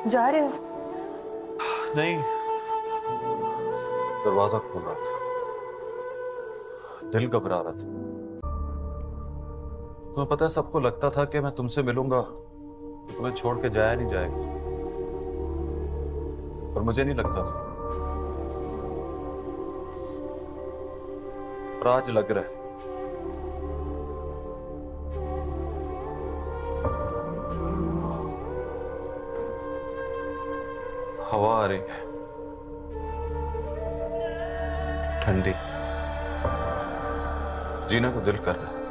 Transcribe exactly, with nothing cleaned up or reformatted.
जा रहे हो? नहीं, दरवाजा खोल रहा था, दिल घबरा रहा था। तुम्हें पता है, सबको लगता था कि मैं तुमसे मिलूंगा तो तुम्हें छोड़ के जाया नहीं जाएगा, पर मुझे नहीं लगता था। पर आज लग रहा है। हवा आ रही है, ठंडी, जीने को दिल कर रहा है।